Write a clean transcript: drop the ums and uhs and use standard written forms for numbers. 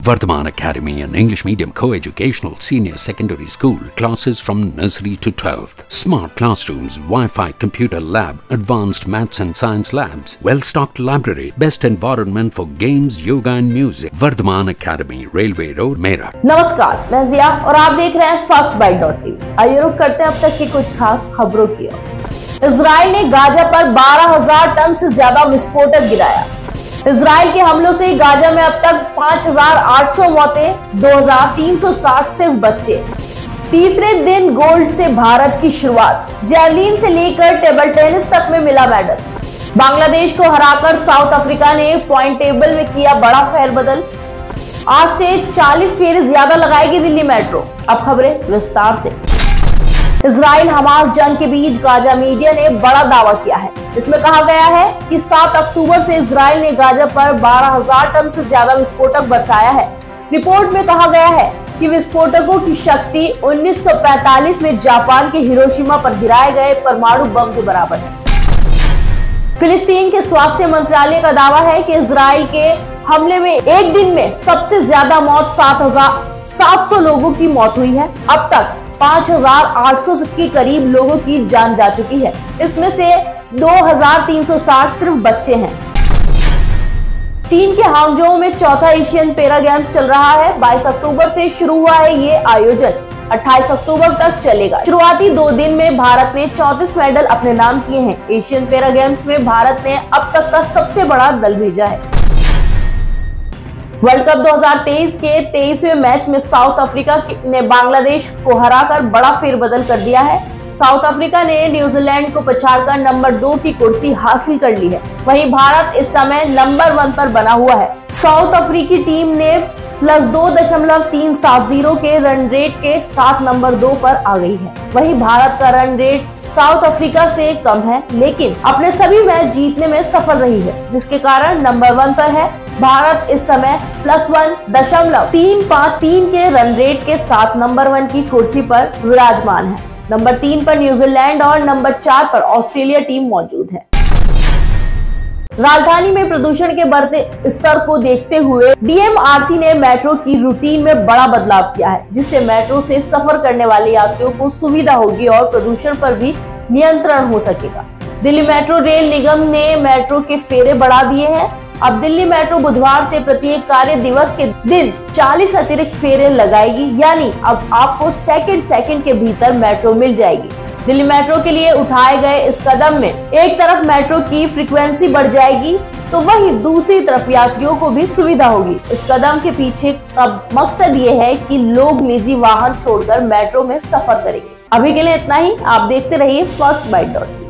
Vardhaman Academy, an English medium co-educational senior secondary school, classes from nursery to 12th. Smart classrooms, Wi-Fi computer lab, advanced maths and science labs, well-stocked library, best environment for games, yoga and music. Vardhaman Academy, Railway Road, Meerut. नमस्कार, मैं जिया और आप देख रहे हैं FirstBite.tv। आइए रुक करते हैं अब तक की कुछ खास खबरों की ओर। इजराइल ने गाजा पर 12,000 टन से ज्यादा विस्फोटक गिराया। इजराइल के हमलों से गाजा में अब तक 5,800 मौतें, 2,360 सिर्फ बच्चे। तीसरे दिन गोल्ड से भारत की शुरुआत, जैवलिन से लेकर टेबल टेनिस तक में मिला मेडल। बांग्लादेश को हराकर साउथ अफ्रीका ने पॉइंट टेबल में किया बड़ा फेरबदल। आज से 40 फेरे ज्यादा लगाएगी दिल्ली मेट्रो। अब खबरें विस्तार से। इजराइल हमास जंग के बीच गाजा मीडिया ने बड़ा दावा किया है। इसमें कहा गया है कि 7 अक्टूबर से इजराइल ने गाजा पर 12,000 टन से ज्यादा विस्फोटक बरसाया है। रिपोर्ट में कहा गया है कि विस्फोटकों की शक्ति 1945 में जापान के हिरोशिमा पर गिराए गए परमाणु बम के बराबर है। फिलिस्तीन के स्वास्थ्य मंत्रालय का दावा है कि इजराइल के हमले में एक दिन में सबसे ज्यादा मौत 7,700 लोगों की मौत हुई है। अब तक 5,800 के करीब लोगों की जान जा चुकी है। इसमें से 2,360 सिर्फ बच्चे हैं। चीन के हांगझोउ में चौथा एशियन पैरा गेम्स चल रहा है। 22 अक्टूबर से शुरू हुआ है ये आयोजन, 28 अक्टूबर तक चलेगा। शुरुआती 2 दिन में भारत ने 34 मेडल अपने नाम किए हैं। एशियन पैरा गेम्स में भारत ने अब तक का सबसे बड़ा दल भेजा है। वर्ल्ड कप 2023 के 23वें मैच में साउथ अफ्रीका ने बांग्लादेश को हराकर बड़ा फेरबदल कर दिया है। साउथ अफ्रीका ने न्यूजीलैंड को पछाड़कर नंबर 2 की कुर्सी हासिल कर ली है। वहीं भारत इस समय नंबर 1 पर बना हुआ है। साउथ अफ्रीकी टीम ने +2.370 के रन रेट के साथ नंबर 2 पर आ गई है। वहीं भारत का रन रेट साउथ अफ्रीका से कम है, लेकिन अपने सभी मैच जीतने में सफल रही है, जिसके कारण नंबर 1 पर है। भारत इस समय +1.353 के रन रेट के साथ नंबर 1 की कुर्सी पर विराजमान है। नंबर 3 पर न्यूजीलैंड और नंबर 4 पर ऑस्ट्रेलिया टीम मौजूद है। राजधानी में प्रदूषण के बढ़ते स्तर को देखते हुए डीएमआरसी ने मेट्रो की रूटीन में बड़ा बदलाव किया है, जिससे मेट्रो से सफर करने वाले यात्रियों को सुविधा होगी और प्रदूषण पर भी नियंत्रण हो सकेगा। दिल्ली मेट्रो रेल निगम ने मेट्रो के फेरे बढ़ा दिए हैं। अब दिल्ली मेट्रो बुधवार से प्रत्येक कार्य दिवस के दिन 40 अतिरिक्त फेरे लगाएगी, यानी अब आपको सेकंड के भीतर मेट्रो मिल जाएगी। दिल्ली मेट्रो के लिए उठाए गए इस कदम में एक तरफ मेट्रो की फ्रीक्वेंसी बढ़ जाएगी, तो वहीं दूसरी तरफ यात्रियों को भी सुविधा होगी। इस कदम के पीछे का मकसद ये है कि लोग निजी वाहन छोड़कर मेट्रो में सफर करेंगे। अभी के लिए इतना ही। आप देखते रहिए FirstBite.tv।